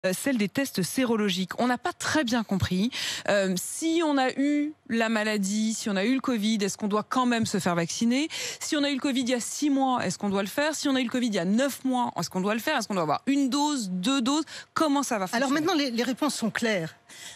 Celle des tests sérologiques. On n'a pas très bien compris. Si on a eu la maladie, si on a eu le Covid, est-ce qu'on doit quand même se faire vacciner? Si on a eu le Covid il y a 6 mois, est-ce qu'on doit le faire? Si on a eu le Covid il y a 9 mois, est-ce qu'on doit le faire? Est-ce qu'on doit avoir une dose, 2 doses? Comment ça va fonctionner? Alors maintenant, les réponses sont claires.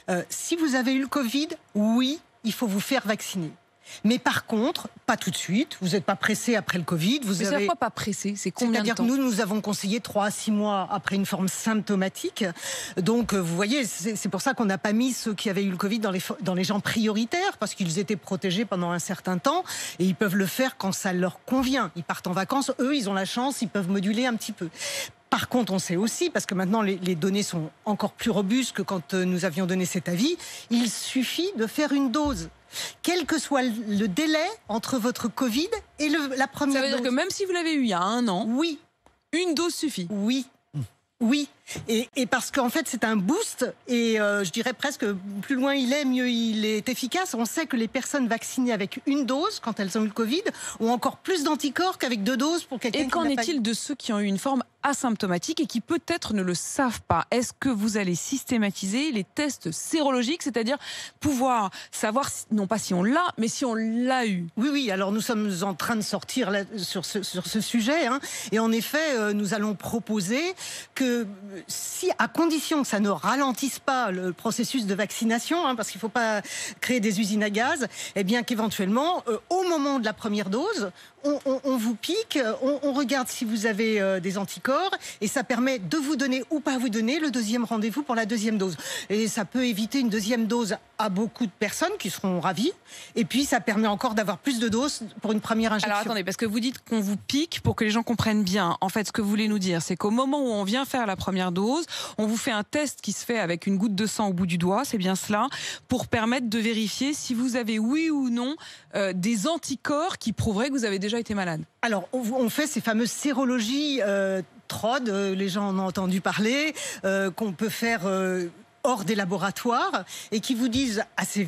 Si vous avez eu le Covid, oui, il faut vous faire vacciner. Mais par contre, pas tout de suite. Vous n'êtes pas pressé après le Covid. Mais c'est quoi pas pressé? C'est combien de temps? C'est-à-dire que nous avons conseillé 3 à 6 mois après une forme symptomatique. Donc, vous voyez, c'est pour ça qu'on n'a pas mis ceux qui avaient eu le Covid dans les gens prioritaires, parce qu'ils étaient protégés pendant un certain temps, et ils peuvent le faire quand ça leur convient. Ils partent en vacances, eux, ils ont la chance, ils peuvent moduler un petit peu. Par contre, on sait aussi, parce que maintenant les données sont encore plus robustes que quand nous avions donné cet avis, il suffit de faire une dose. Quel que soit le délai entre votre Covid et la première dose. Ça veut dire que même si vous l'avez eu il y a 1 an, oui, une dose suffit. Oui. Oui, et parce qu'en fait c'est un boost, et je dirais presque plus loin il est, mieux il est efficace. On sait que les personnes vaccinées avec une dose, quand elles ont eu le Covid, ont encore plus d'anticorps qu'avec 2 doses pour quelqu'un qui n'a pas eu. Et qu'en est-il de ceux qui ont eu une forme asymptomatique et qui peut-être ne le savent pas? Est-ce que vous allez systématiser les tests sérologiques, c'est-à-dire pouvoir savoir, non pas si on l'a, mais si on l'a eu? Oui, alors nous sommes en train de sortir là, sur ce sujet, hein, et en effet nous allons proposer que si, à condition que ça ne ralentisse pas le processus de vaccination, hein, parce qu'il ne faut pas créer des usines à gaz, eh bien qu'éventuellement, au moment de la première dose, on vous pique, on regarde si vous avez des anticorps, et ça permet de vous donner ou pas vous donner le deuxième rendez-vous pour la deuxième dose. Et ça peut éviter une deuxième dose à beaucoup de personnes qui seront ravies, et puis ça permet encore d'avoir plus de doses pour une première injection. Alors attendez, parce que vous dites qu'on vous pique, pour que les gens comprennent bien. En fait, ce que vous voulez nous dire, c'est qu'au moment où on vient faire la première dose, on vous fait un test qui se fait avec une goutte de sang au bout du doigt, c'est bien cela, pour permettre de vérifier si vous avez oui ou non des anticorps qui prouveraient que vous avez déjà été malade. Alors, on fait ces fameuses sérologies TROD, les gens en ont entendu parler, qu'on peut faire hors des laboratoires, et qui vous disent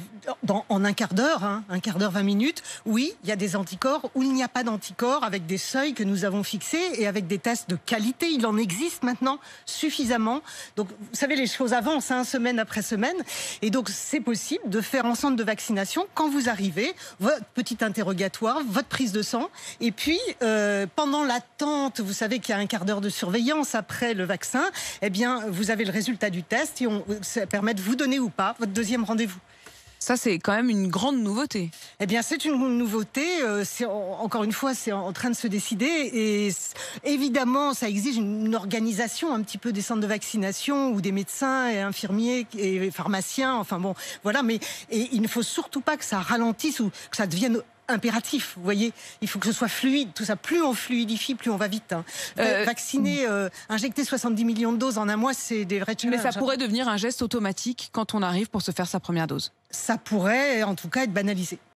en un quart d'heure, 20 minutes, oui, il y a des anticorps ou il n'y a pas d'anticorps, avec des seuils que nous avons fixés et avec des tests de qualité. Il en existe maintenant suffisamment. Donc, vous savez, les choses avancent, semaine après semaine, et donc c'est possible de faire en centre de vaccination quand vous arrivez, votre petit interrogatoire, votre prise de sang, et puis pendant l'attente, vous savez qu'il y a un quart d'heure de surveillance après le vaccin, eh bien, vous avez le résultat du test, et ça permet de vous donner ou pas votre deuxième rendez-vous. Ça, c'est quand même une grande nouveauté. Eh bien, c'est une nouveauté. Encore une fois, c'est en train de se décider. Et évidemment, ça exige une organisation un petit peu des centres de vaccination, où des médecins et infirmiers et pharmaciens, enfin bon, voilà. Mais il ne faut surtout pas que ça ralentisse ou que ça devienne impératif, vous voyez, il faut que ce soit fluide, tout ça. Plus on fluidifie, plus on va vite. Vacciner, injecter 70 millions de doses en 1 mois, c'est des vrais challenges. Mais ça pourrait devenir un geste automatique quand on arrive pour se faire sa première dose. Ça pourrait, en tout cas, être banalisé.